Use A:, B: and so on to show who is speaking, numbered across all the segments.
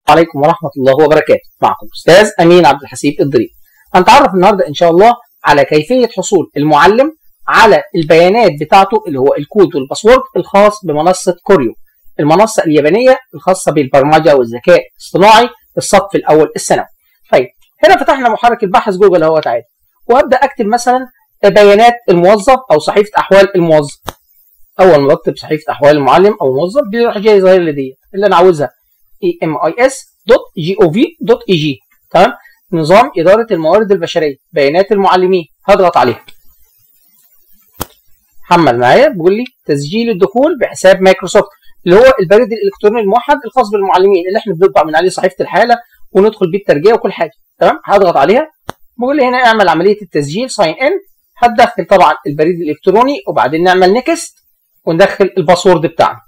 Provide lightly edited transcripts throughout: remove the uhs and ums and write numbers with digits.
A: عليكم ورحمة الله وبركاته. معكم أستاذ أمين عبد الحسيب الضريب. هنتعرف النهاردة إن شاء الله على كيفية حصول المعلم على البيانات بتاعته اللي هو الكود والباسورد الخاص بمنصة كوريو، المنصة اليابانية الخاصة بالبرمجة والذكاء الاصطناعي الصف الأول الثانوي. طيب هنا فتحنا محرك البحث جوجل اهوت عادي، وأبدأ أكتب مثلا بيانات الموظف أو صحيفة أحوال الموظف. أول ما بكتب صحيفة أحوال المعلم أو الموظف بيروح جاي ظاهر لي دي اللي أنا عاوزها emis.gov.eg. تمام، نظام إدارة الموارد البشرية، بيانات المعلمين. هضغط عليها، حمل معايا بيقول لي تسجيل الدخول بحساب مايكروسوفت اللي هو البريد الإلكتروني الموحد الخاص بالمعلمين اللي احنا بنطبع من عليه صحيفة الحالة وندخل بيه الترجية وكل حاجة. تمام، هضغط عليها بيقول لي هنا اعمل عملية التسجيل ساين ان. هتدخل طبعا البريد الإلكتروني وبعدين نعمل نيكست وندخل الباسورد بتاعنا.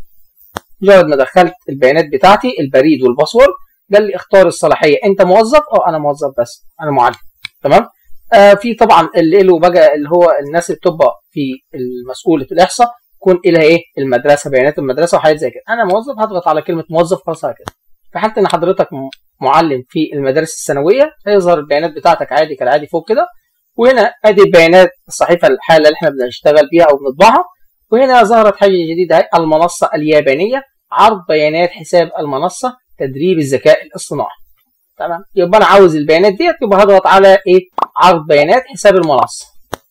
A: مجرد ما دخلت البيانات بتاعتي البريد والباسورد قال لي اختار الصلاحيه، انت موظف؟ انا موظف بس انا معلم. تمام. في طبعا اللي له بقى اللي هو الناس اللي بتبقى في المسؤوله الاحصاء يكون لها ايه المدرسه، بيانات المدرسه وحاجات زي كده. انا موظف، هضغط على كلمه موظف خلاص كده. في حاله ان حضرتك معلم في المدارس الثانويه هيظهر البيانات بتاعتك عادي كالعادي فوق كده، وهنا ادي بيانات الصحيفه الحاله اللي احنا بنشتغل بيها او بنطبعها. وهنا ظهرت حاجه جديده، المنصه اليابانيه، عرض بيانات حساب المنصه، تدريب الذكاء الاصطناعي. تمام، يبقى انا عاوز البيانات ديت، يبقى هضغط على ايه؟ عرض بيانات حساب المنصه.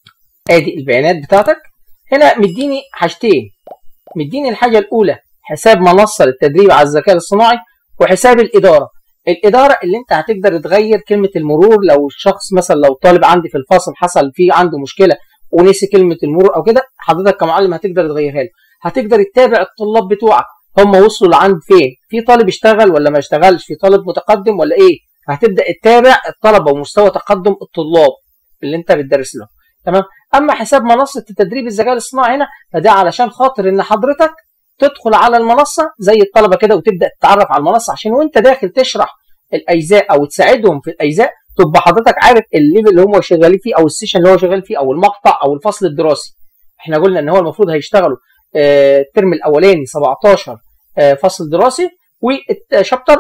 A: ادي البيانات بتاعتك. هنا مديني حاجتين، مديني الحاجه الاولى حساب منصه للتدريب على الذكاء الاصطناعي، وحساب الاداره. الاداره اللي انت هتقدر تغير كلمه المرور لو الشخص مثلا لو طالب عندي في الفصل حصل فيه عنده مشكله ونسي كلمه المرور او كده، حضرتك كمعلم هتقدر تغيرها له. هتقدر تتابع الطلاب بتوعك هم وصلوا لعند فين، في طالب اشتغل ولا ما اشتغلش، في طالب متقدم ولا ايه. فهتبدا تتابع الطلبه ومستوى تقدم الطلاب اللي انت بتدرس لهم. تمام. اما حساب منصه تدريب الذكاء الاصطناعي هنا فده علشان خاطر ان حضرتك تدخل على المنصه زي الطلبه كده وتبدا تتعرف على المنصه، عشان وانت داخل تشرح الاجزاء او تساعدهم في الاجزاء تبقى حضرتك عارف الليفل اللي هم شغالين فيه او السيشن اللي هو شغال فيه او المقطع او الفصل الدراسي. احنا قلنا ان هو المفروض هيشتغلوا الترم الاولاني 17 فصل دراسي وشابتر،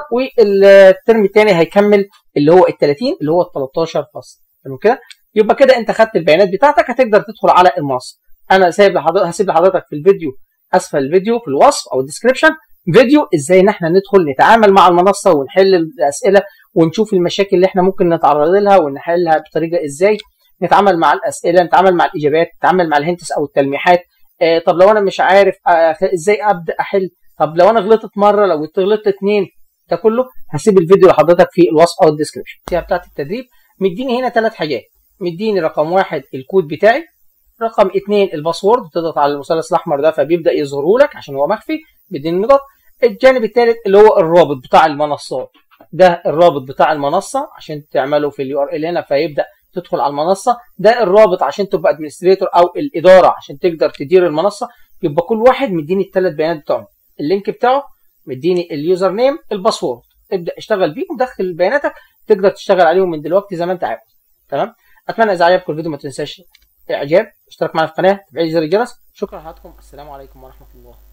A: والترم الثاني هيكمل اللي هو ال 30 اللي هو ال 13 فصل. تمام كده؟ يبقى كده انت خدت البيانات بتاعتك، هتقدر تدخل على المنصه. انا هسيب لحضرتك في الفيديو اسفل الفيديو في الوصف او الديسكربشن فيديو ازاي ان احنا ندخل نتعامل مع المنصه ونحل الاسئله ونشوف المشاكل اللي احنا ممكن نتعرض لها ونحلها بطريقه ازاي، نتعامل مع الاسئله، نتعامل مع الاجابات، نتعامل مع الهنتس او التلميحات. طب لو انا مش عارف ازاي ابدا احل، طب لو انا غلطت مره، لو غلطت اتنين، ده كله هسيب الفيديو لحضرتك في الوصف او الديسكربشن. بتاعت التدريب مديني هنا 3 حاجات، مديني رقم 1 الكود بتاعي، رقم 2 الباسورد، تضغط على المثلث الاحمر ده فبيبدا يظهره لك عشان هو مخفي، مديني النقط. الجانب الثالث اللي هو الرابط بتاع المنصات، ده الرابط بتاع المنصه عشان تعمله في اليو ار ال هنا فيبدا تدخل على المنصه، ده الرابط عشان تبقى ادمنستريتور او الاداره عشان تقدر تدير المنصه. يبقى كل واحد مديني ال3 بيانات بتوعهم، اللينك بتاعه، مديني اليوزر نيم، الباسورد. ابدا اشتغل بيهم، دخل بياناتك تقدر تشتغل عليهم من دلوقتي زي ما انت عاوز. تمام. اتمنى اذا عجبكم الفيديو ما تنساش الاعجاب، اشتراك معنا في القناه، تفعيل زر الجرس. شكرا لحضراتكم، السلام عليكم ورحمه الله.